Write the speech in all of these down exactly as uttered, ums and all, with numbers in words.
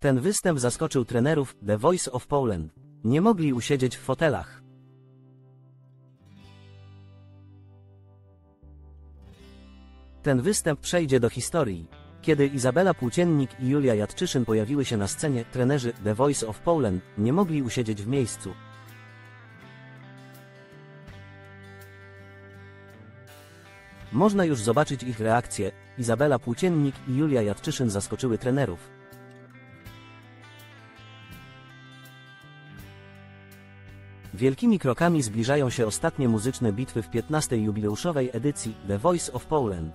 Ten występ zaskoczył trenerów The Voice of Poland. Nie mogli usiedzieć w fotelach. Ten występ przejdzie do historii. Kiedy Izabela Płóciennik i Julia Jadczyszyn pojawiły się na scenie, trenerzy The Voice of Poland nie mogli usiedzieć w miejscu. Można już zobaczyć ich reakcję. Izabela Płóciennik i Julia Jadczyszyn zaskoczyły trenerów. Wielkimi krokami zbliżają się ostatnie muzyczne bitwy w piętnastej jubileuszowej edycji The Voice of Poland.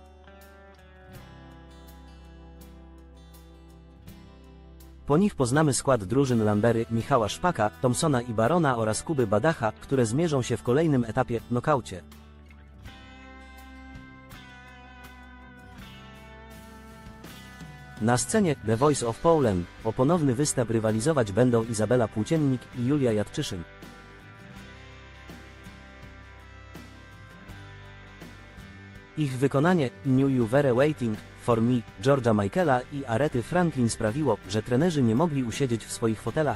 Po nich poznamy skład drużyn Lambery, Michała Szpaka, Thompsona i Barona oraz Kuby Badacha, które zmierzą się w kolejnym etapie – nokaucie. Na scenie The Voice of Poland o ponowny występ rywalizować będą Izabela Płóciennik i Julia Jadczyszyn. Ich wykonanie New You Were Waiting for Me George'a Michaela i Arety Franklin sprawiło, że trenerzy nie mogli usiedzieć w swoich fotelach.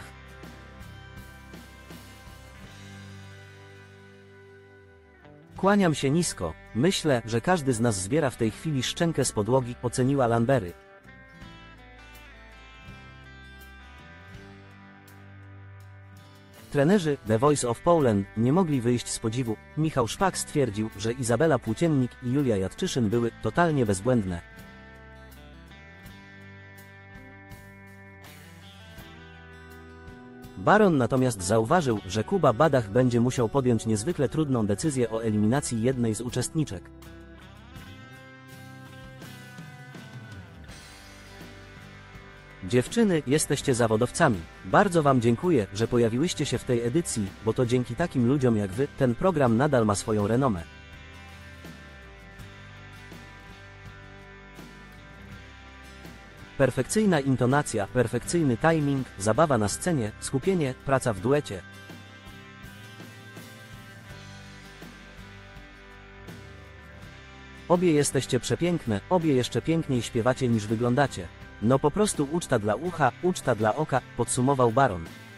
Kłaniam się nisko. Myślę, że każdy z nas zbiera w tej chwili szczękę z podłogi, oceniła Lambery. Trenerzy The Voice of Poland nie mogli wyjść z podziwu. Michał Szpak stwierdził, że Izabela Płóciennik i Julia Jadczyszyn były totalnie bezbłędne. Baron natomiast zauważył, że Kuba Badach będzie musiał podjąć niezwykle trudną decyzję o eliminacji jednej z uczestniczek. Dziewczyny, jesteście zawodowcami. Bardzo wam dziękuję, że pojawiłyście się w tej edycji, bo to dzięki takim ludziom jak wy, ten program nadal ma swoją renomę. Perfekcyjna intonacja, perfekcyjny timing, zabawa na scenie, skupienie, praca w duecie. Obie jesteście przepiękne, obie jeszcze piękniej śpiewacie niż wyglądacie. No po prostu uczta dla ucha, uczta dla oka, podsumował Baron.